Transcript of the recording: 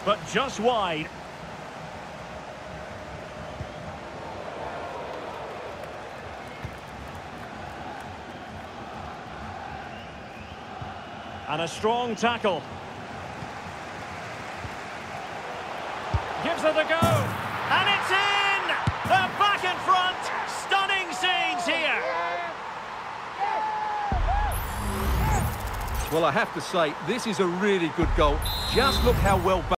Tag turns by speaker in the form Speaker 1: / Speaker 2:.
Speaker 1: but just wide. And a strong tackle. Gives it a go. And it's in! They're back in front. Stunning scenes here.
Speaker 2: Well, I have to say, this is a really good goal. Just look how well